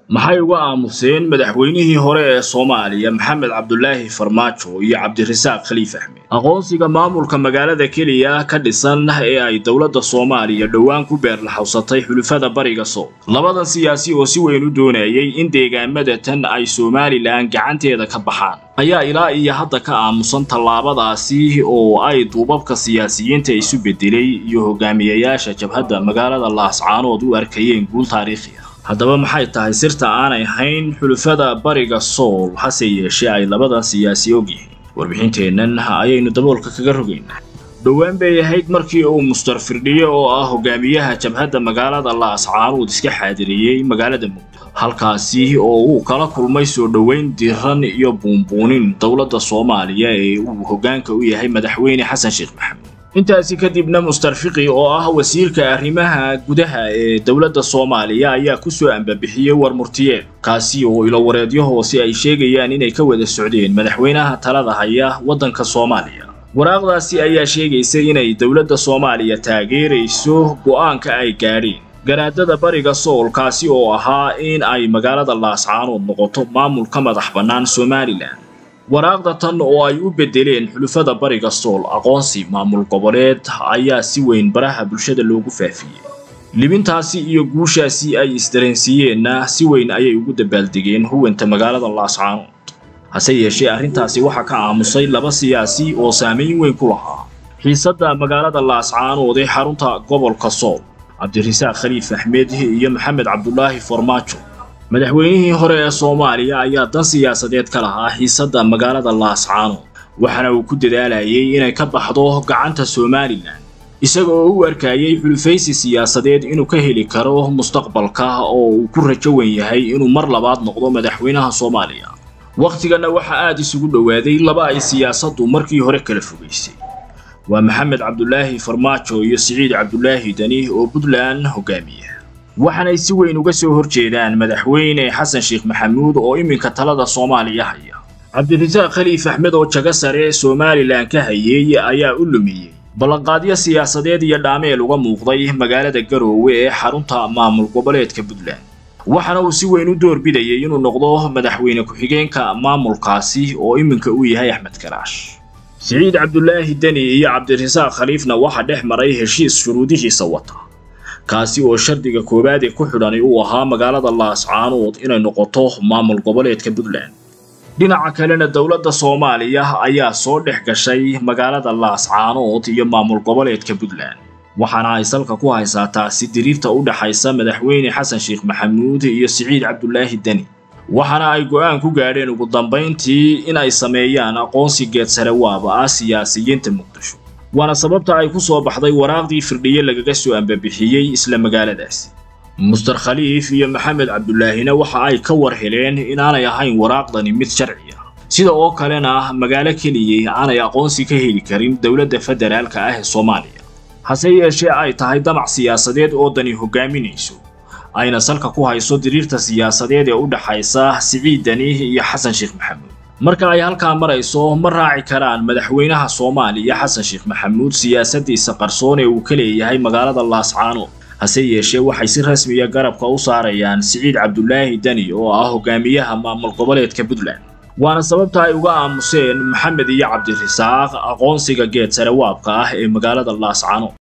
maxay uga aamuseen madaxweynihii hore ee Soomaaliya Maxamed Cabdullaahi Farmaajo iyo Cabdirasaaq Khaliif Axmed aqoonsiga maamulka magaalada kaliya ka dhisan ee ay dawladda Soomaaliya dhawaan ku beer laxawsatay xulufada bariga Sool labadan siyaasi oo si weyn u doonayay in deegaamada tan ay Soomaaliland gacanteeda ka baxaan ayaa ilaa iyo hadda ka aamusan tallaabadaasi oo ay duubabka siyaasiyiinta isu bedelay iyo hogaamiyayaasha jabhadda magaalada Laascaanood u arkayeen guul taariikhi ah. haddaba maxay tahay sirta aanay ahayn xulufada bariga Sool hase yeeshee ay labada siyaasi ogyihiin warbixinteennan ayaynu daboolka kaga rogaynaa. dhawaan bay ahayd markii uu Mustar Firdhiye oo ah hogaamiyaha jabhadda magaalada Laascaanood iska xaadiriyay magaalada Muqdisho halkaasi oo uu kala kulmay soo dhaweyn diiran iyo buunbuunin dawladda Soomaaliya ee uu hogaanka u yahay madaxweyne Xasan Sheekh Maxamuud. intaasi kadibna Mustar Fiqi oo ah wasiirka arrimaha gudaha ee dawladda Soomaaliya ayaa ku soo ambabixiyay war murtiyeed kaasi oo ilo wareedyo hoose ay sheegayaan inay ka wada socdeen madaxweynaha talada haya waddanka Soomaaliya. waraaqdaasi ayaa sheegaysay inay dawladda Soomaaliya taageerayso go'aanka ay gaadheen garaadada bariga Sool kaasi oo ahaa in ay magaalada Laascaanood noqoto maamul ka madax bannaan Somaliland. waraaqda tan oo ay u bedeleen xulufada bariga Sool aqoonsi maamul goboleed ayaa si weyn baraha bulshada loogu faafiyay. libintaasi iyo guushaasi ay isdareensiiyeenna si weyn ayay ugu dabaaldegeen huwanta magaalada Laascaanood. hase yeeshee arrintaasi waxa ka aamusay laba siyaasi oo saameyn weyn ku lahaa xiisadda magaalada Laascaanood ee xarunta gobolka Sool, Cabdirasaaq Khaliif Axmed iyo Maxamed Cabdullaahi Farmaajo. madaxweynihii hore ee Soomaaliya ayaa dan siyaasadeed ka lahaa xiisadda magaalada Laascaanood waxaana uu ku dadaalayay inay ka baxdo gacanta Somaliland isagoo u arkayay xulufaysi siyaasadeed inuu ka heli karo mustaqbalka oo uu ku rajo weyn yahay inuu mar labaad noqdo madaxweynaha Soomaaliya. waqtigana waxa aad isugu dhawaaday laba ay siyaasaddu markii hore kala fogeysay waa Maxamed Cabdullaahi Farmaajo iyo Siciid Cabdullaahi Dani oo Puntland hogaamiya waxaanay si weyn uga soo horjeedaan madaxweyne Xasan Sheekh Maxamuud oo iminka talada Soomaaliya haya. Cabdirasaaq Khaliif Axmed oo jaga sare Somaliland ka hayay ayaa u lumiyay ballanqaadyo siyaasadeed iyo dhaameel uga muuqday magaalada Garowe ee xarunta maamul goboleedka Puntland waxaana uu si weyn u doorbidayay inuu noqdo madaxweyne ku-xigeenka maamulkaasi oo iminka uu yahay Axmed Karaash. Siciid Cabdullaahi Dani iyo Cabdirasaaq Khaliifna waxa dhex maray heshiis shuruudihiisa wata kaasi oo shardiga koobaad ee ku xidhan uu ahaa magaalada Laascaanood inay noqoto maamul goboleedka Puntland. dhinaca kalena dawladda Soomaaliya ayaa soo dhex gashay magaalada Laascaanood iyo maamul goboleedka Puntland waxaana ay salka ku haysaa taasi diriirta u dhaxaysa madaxweyne Xasan Sheekh Maxamuud iyo Siciid Cabdullaahi Dani waxaana ay go'aan ku gaadheen ugu dambeyntii in ay sameeyaan aqoonsi geed sare waaba siyaasiyiinta Muqdisho waana sababta ay ku soo baxday waraaqdii Firdhiye lagaga soo ambabixiyay isla magaaladaasi. Mustar Khaliif iyo Maxamed Cabdullaahina waxa ay ka war heleen in aanay ahayn waraaqdani mid sharci ah sida oo kalena magaalo kaliya aanay aqoonsi ka heli karin dawladda federaalka ah ee Soomaaliya hase yeeshee ay tahay damac siyaasadeed oo Dani hogaaminayso ayna salka ku hayso diriirta siyaasadeed ee u dhaxaysa Siciid Dani iyo Xasan Sheekh Maxamuud. marka ay halka marayso ma raaci karaan madaxweynaha Soomaaliya Xasan Sheekh Maxamuud siyaasadiisa qarsoon ee uu ka leeyahay magaalada Laascaanood hase yeeshee waxay si rasmi ah garabka u saarayaan Siciid Cabdullaahi Dani oo ah hogaamiyaha maamul goboleedka Puntland waana sababta ay uga aamuseen Maxamed iyo Cabdirasaaq aqoonsiga geed sare waabka ah ee magaalada Laascaanood.